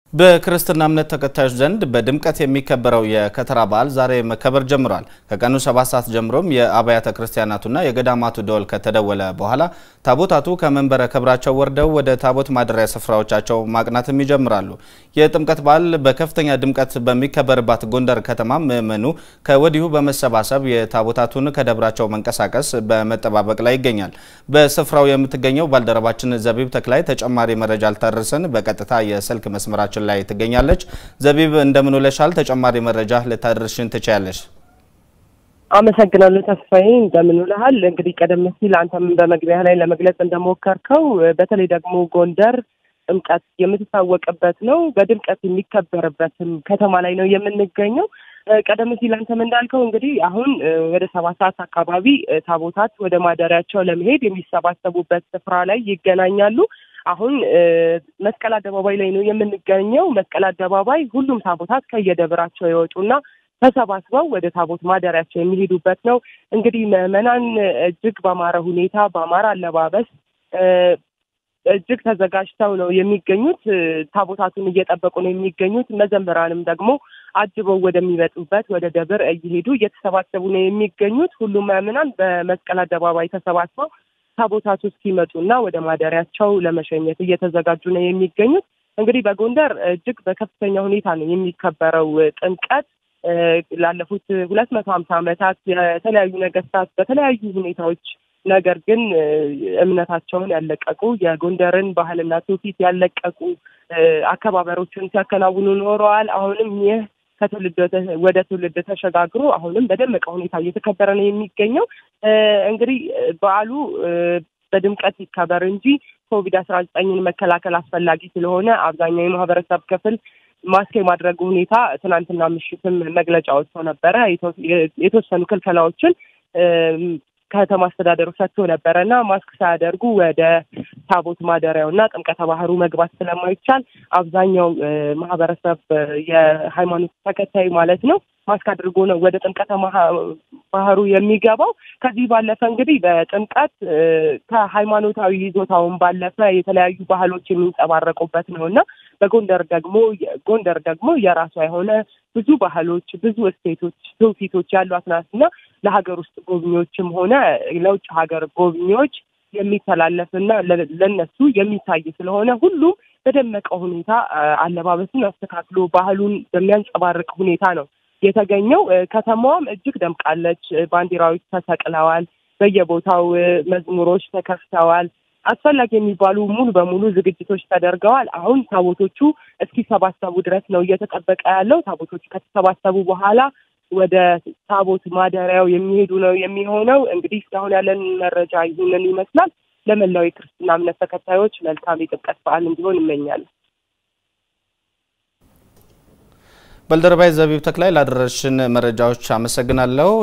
በክርስትና እምነት ተከታዮች ዘንድ በድምቀት የሚከበረው የከተራ በዓል ዛሬ መከበር ጀምሯል። ከቀኑ 7 ሰዓት ጀምሮም የአብያተ ክርስቲያናቱና የገዳማቱ ደወል ከተደወለ በኋላ ታቦታቱ ከመንበረ ከብራቸው ወርደው ወደ ታቦት ማደሪያ ስፍራዎቻቸው ማቅናትም ይጀምራሉ። የጥምቀት በዓል በከፍተኛ ድምቀት በሚከበርባት ጎንደር ከተማ ምእመናኑ ከወዲሁ በመሰባሰብ የታቦታቱን ከደብራቸው መንቀሳቀስ በመጠባበቅ ላይ ይገኛል። በስፍራው የምትገኘው ባልደረባችን ዘቢብ ተክላይ ተጨማሪ መረጃ አልታረሰን በቀጥታ የስልክ መስመራችን ላይ ትገኛለች። ዘቢብ እንደምን ውለሻል? ተጨማሪ መረጃ ልታደርሽን ትችያለሽ? አመሰግናለሁ ተስፋዬ። እንደምን ውለሃል? እንግዲህ ቀደም ሲል አንተም በመግቢያ ላይ ለመግለጽ እንደሞከርከው በተለይ ደግሞ ጎንደር ጥምቀት የምትታወቅበት ነው። በድምቀት የሚከበርበትም ከተማ ላይ ነው የምንገኘው። ቀደም ሲል አንተም እንዳልከው እንግዲህ አሁን ወደ 7 ሰዓት አካባቢ ታቦታት ወደ ማደሪያቸው ለመሄድ የሚሰባሰቡበት ስፍራ ላይ ይገናኛሉ። አሁን መስቀል አደባባይ ላይ ነው የምንገኘው። መስቀል አደባባይ ሁሉም ታቦታት ከየደብራቸው ይወጡና ተሰባስበው ወደ ታቦት ማደሪያቸው የሚሄዱበት ነው። እንግዲህ ምእመናን እጅግ በአማረ ሁኔታ በአማረ አለባበስ እጅግ ተዘጋጅተው ነው የሚገኙት። ታቦታቱን እየጠበቁ ነው የሚገኙት። መዘምራንም ደግሞ አጅበው ወደሚመጡበት ወደ ደብር እየሄዱ እየተሰባሰቡ ነው የሚገኙት። ሁሉም ምእመናን በመስቀል አደባባይ ተሰባስበው ታቦታቱ እስኪመጡና ወደ ማደሪያቸው ለመሸኘት እየተዘጋጁ ነው የሚገኙት። እንግዲህ በጎንደር እጅግ በከፍተኛ ሁኔታ ነው የሚከበረው ጥምቀት። ላለፉት 250 ዓመታት የተለያዩ ነገስታት በተለያዩ ሁኔታዎች ነገር ግን እምነታቸውን ያለቀቁ የጎንደርን ባህልና ትውፊት ያለቀቁ አከባበሮችን ሲያከናውኑ ኖረዋል። አሁንም ይህ ከትውልድ ወደ ትውልድ ተሸጋግሮ አሁንም በደመቀ ሁኔታ እየተከበረ ነው የሚገኘው። እንግዲህ በዓሉ በድምቀት ይከበር እንጂ ኮቪድ-19ን መከላከል አስፈላጊ ስለሆነ አብዛኛው የማህበረሰብ ክፍል ማስክ የማድረግ ሁኔታ ትናንትና ምሽትም መግለጫ ወጥቶ ነበረ። የተወሰኑ ክልከላዎችን ከተማ አስተዳደሩ ሰጥቶ ነበረና ማስክ ሳያደርጉ ወደ ታቦት ማደሪያውና ጥምቀተ ባህሩ መግባት ስለማይቻል አብዛኛው ማህበረሰብ የሃይማኖት ተከታይ ማለት ነው ማስክ አድርጎ ነው ወደ ጥምቀተ ባህሩ የሚገባው። ከዚህ ባለፈ እንግዲህ በጥምቀት ከሃይማኖታዊ ይዞታውን ባለፈ የተለያዩ ባህሎች የሚንጸባረቁበት ነውና በጎንደር ደግሞ የራሷ የሆነ ብዙ ባህሎች ብዙ እሴቶች ትውፊቶች ያሏት ናትና ለሀገር ውስጥ ጎብኚዎችም ሆነ ለውጭ ሀገር ጎብኚዎች የሚተላለፍና ለነሱ የሚታይ ስለሆነ ሁሉም በደመቀ ሁኔታ አለባበሱን አስተካክሎ ባህሉን በሚያንጸባርቅ ሁኔታ ነው የተገኘው። ከተማዋም እጅግ ደምቃለች። ባንዲራዎች ተሰቅለዋል። በየቦታው መዝሙሮች ተከፍተዋል። አስፈላጊ የሚባሉ ሙሉ በሙሉ ዝግጅቶች ተደርገዋል። አሁን ታቦቶቹ እስኪሰባሰቡ ድረስ ነው እየተጠበቀ ያለው። ታቦቶቹ ከተሰባሰቡ በኋላ ወደ ታቦት ማደሪያው የሚሄዱ ነው የሚሆነው። እንግዲህ እስካሁን ያለን መረጃ ይህንን ይመስላል። ለመላው የክርስትና እምነት ተከታዮች መልካም የጥምቀት በዓል እንዲሆን እመኛለሁ። ባልደረባይ ዘቢብ ተክላይ ላደረሽን መረጃዎች አመሰግናለሁ።